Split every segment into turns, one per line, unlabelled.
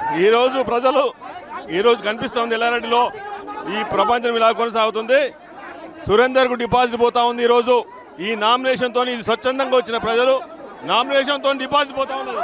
ఈరోజు ప్రజలు ఈరోజు కనిపిస్తుంది ఎల్లారెడ్డిలో ఈ ప్రపంచం ఇలా కొనసాగుతుంది. సురేందర్కు డిపాజిట్ పోతా ఉంది. ఈరోజు ఈ నామినేషన్తో ఇది స్వచ్ఛందంగా వచ్చిన ప్రజలు నామినేషన్తో డిపాజిట్ పోతా ఉన్నారు.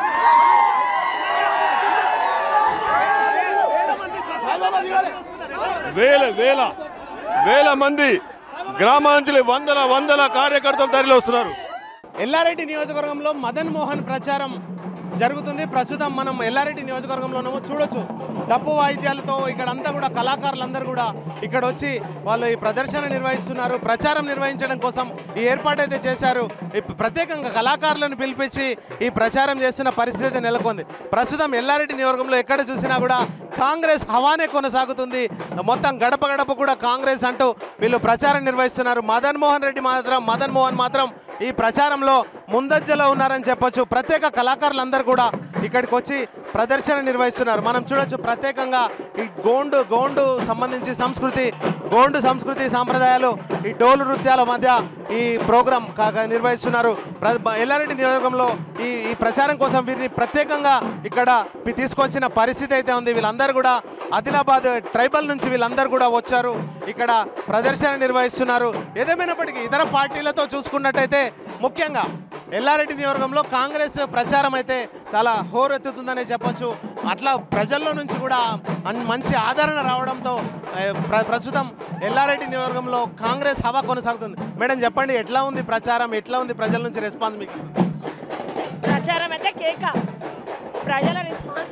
వేల మంది గ్రామాంచలి వందల కార్యకర్తలు తరలి వస్తున్నారు.
ఎల్లారెడ్డి నియోజకవర్గంలో మదన్ మోహన్ ప్రచారం జరుగుతుంది. ప్రస్తుతం మనం ఎల్లారెడ్డి నియోజకవర్గంలోనేమో చూడొచ్చు. డప్పు వాయిద్యాలతో ఇక్కడ అంతా కూడా కళాకారులందరూ కూడా ఇక్కడ వచ్చి వాళ్ళు ఈ ప్రదర్శన నిర్వహిస్తున్నారు. ప్రచారం నిర్వహించడం కోసం ఈ ఏర్పాటు అయితే చేశారు. ప్రత్యేకంగా కళాకారులను పిలిపించి ఈ ప్రచారం చేస్తున్న పరిస్థితి నెలకొంది. ప్రస్తుతం ఎల్లారెడ్డి నియోజకవర్గంలో ఎక్కడ చూసినా కూడా కాంగ్రెస్ హవానే కొనసాగుతుంది. మొత్తం గడప గడప కూడా కాంగ్రెస్ అంటూ వీళ్ళు ప్రచారం నిర్వహిస్తున్నారు. మదన్ మోహన్ మాత్రం ఈ ప్రచారంలో ముందంజలో ఉన్నారని చెప్పొచ్చు. ప్రత్యేక కళాకారులందరూ కూడా ఇక్కడికి వచ్చి ప్రదర్శన నిర్వహిస్తున్నారు. మనం చూడొచ్చు ప్రత్యేకంగా ఈ గోండు సంబంధించి గోండు సంస్కృతి సాంప్రదాయాలు ఈ డోలు నృత్యాల మధ్య ఈ ప్రోగ్రాం నిర్వహిస్తున్నారు. ఎల్లారెడ్డి నియోజకవర్గంలో ఈ ప్రచారం కోసం వీరిని ప్రత్యేకంగా ఇక్కడ తీసుకొచ్చిన పరిస్థితి అయితే ఉంది. వీళ్ళందరూ కూడా ఆదిలాబాద్ ట్రైబల్ నుంచి వీళ్ళందరూ కూడా వచ్చారు. ఇక్కడ ప్రదర్శన నిర్వహిస్తున్నారు. ఏదేమైనప్పటికీ ఇతర పార్టీలతో చూసుకున్నట్టయితే ముఖ్యంగా ఎల్లారెడ్డి నియోజకవర్గంలో కాంగ్రెస్ ప్రచారం అయితే చాలా హోరెత్తుతుందనే చెప్పొచ్చు. అట్లా ప్రజల్లో నుంచి కూడా మంచి ఆదరణ రావడంతో ప్రస్తుతం ఎల్లారెడ్డి నియోజకవర్గంలో కాంగ్రెస్ హవా కొనసాగుతుంది. మేడం చెప్పండి, ఎట్లా ఉంది ప్రచారం, ఎట్లా ఉంది ప్రజల నుంచి రెస్పాన్స్? మీకు
ప్రచారం అయితే కేక, ప్రజల రెస్పాన్స్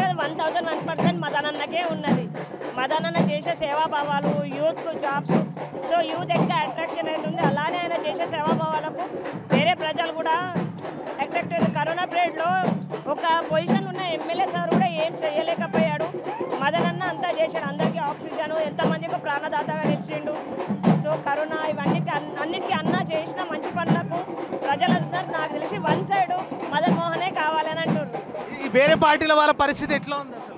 101% మదనన్నకే ఉన్నది. మదనన్న చేసే సేవాభావాలు, యూత్కు జాబ్స్, సో యూత్ ఎంత అట్రాక్షన్ అవుతుంది, అలానే ఆయన చేసే సేవాభావాలకు వేరే ప్రజలు కూడా అట్రాక్ట్ అయ్యారు. కరోనా పీరియడ్లో ఒక పొజిషన్ ఉన్న ఎమ్మెల్యే సార్ కూడా ఏం చేయలేకపోయాడు. మదనన్న అంతా చేశాడు. అందరికీ ఆక్సిజన్, ఎంతమందికి ప్రాణదాతగా నిలిచిండు. సో కరోనా ఇవన్నీ అన్నిటికీ అన్న చేసిన మంచి పనులకు ప్రజలందరూ నాకు తెలిసి వన్ సైడ్ మదన్ మోహనే కావాలని అంటారు.
వేరే పార్టీల వాళ్ళ పరిస్థితి ఎట్లా ఉంది అసలు?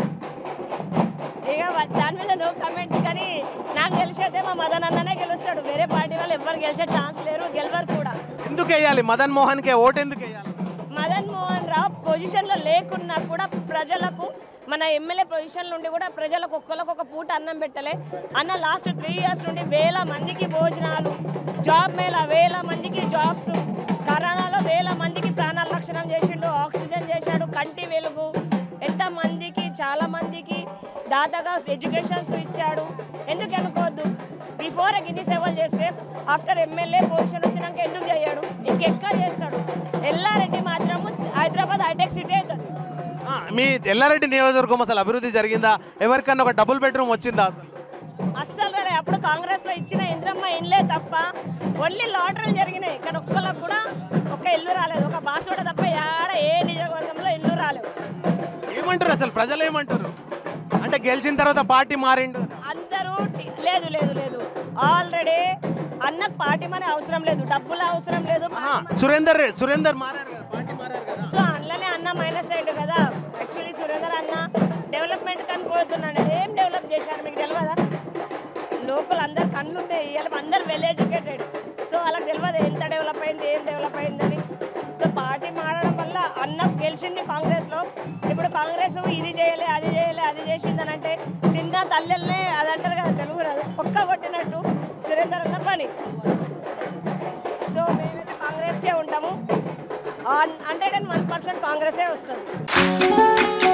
ఇక దాని మీద నో కమెంట్స్. కానీ నాకు తెలిసేదే మా మదన్ అన్ననే గెలుస్తాడు. వేరే పార్టీ వాళ్ళు ఎవరు గెలిచే ఛాన్స్ లేరు, గెలవరు కూడా.
ఎందుకు వేయాలి మదన్ మోహన్కే ఓటు? ఎందుకు వేయాలి?
మదన్ మోహన్ రావు పొజిషన్లో లేకున్నా కూడా ప్రజలకు, మన ఎమ్మెల్యే పొజిషన్ నుండి కూడా ప్రజలకు ఒక్కరికి పూట అన్నం పెట్టలే. అన్న లాస్ట్ 3 years నుండి వేల మందికి భోజనాలు, జాబ్ మేళ, వేల మందికి జాబ్స్, కరోనాలో వేల మందికి ప్రాణాల రక్షణ చేసిండు, ఆక్సిజన్ చేశాడు, కంటి వెలుగు, ఎంతమందికి చాలా మందికి దాదాగా ఎడ్యుకేషన్స్ ఇచ్చాడు. ఎందుకు అనుకోవద్దు? బిఫోర్ ఇన్ని సేవలు చేస్తే ఆఫ్టర్ ఎమ్మెల్యే పొజిషన్ వచ్చినాక ఎందుకు చేయడు? ఇంకెక్కడ చేస్తాడు? ఎల్లారెడ్డి మాత్రము హైదరాబాద్ హైటెక్ సిటీ అవుతుంది.
మీ ఎల్లారెడ్డి నియోజకవర్గం అసలు అభివృద్ధి జరిగిందా? ఎవరికన్నా ఒక డబుల్ బెడ్రూమ్ వచ్చిందా?
అస్సలు రే. అప్పుడు కాంగ్రెస్లో ఇచ్చిన ఇంద్రమ్మ ఇండ్లే తప్ప ఓన్లీ లాటరీలు జరిగినాయి. ఇక్కడ ఒక్కళ్ళకు కూడా ఒక్క ఇల్లు రాలేదు. ఒక బాసుడ తప్ప ఏ నియోజకవర్గంలో ఇల్లు రాలేదు.
ఏమంటారు అసలు ప్రజలు? ఏమంటారు అంటే గెలిచిన తర్వాత పార్టీ మారిండు
అందరూ? లేదు, ఆల్రెడీ అన్నకు పార్టీ మనీ అవసరం లేదు, డబ్బులు అవసరం లేదు.
సురేందర్ మారారు కదా, పార్టీ మారారు కదా.
సో అందులోనే అన్న మైనస్ అయ్యాడు కదా. యాక్చువల్లీ సురేందర్ అన్న డెవలప్మెంట్ కనిపోతున్నాడు. ఏం డెవలప్ చేశారు మీకు తెలియదా? లోకల్ అందరు కన్నుండే, అందరు వెల్ ఎడ్యుకేటెడ్. సో వాళ్ళకి తెలియదు ఎంత డెవలప్ అయింది, ఏం డెవలప్ అయిందని. సో పార్టీ మారడం వల్ల అన్న గెలిచింది కాంగ్రెస్లో. ఇప్పుడు కాంగ్రెస్ ఇది చేయలే, అది చేసిందని అంటే తిన్న తల్లెల్నే అది అంటారు కదా తెలుగు రాదు, ఒక్క కొట్టినట్టు సురేందర్ అన్న పని. సో మేమైతే కాంగ్రెస్కే ఉంటాము. 101% కాంగ్రెసే వస్తుంది.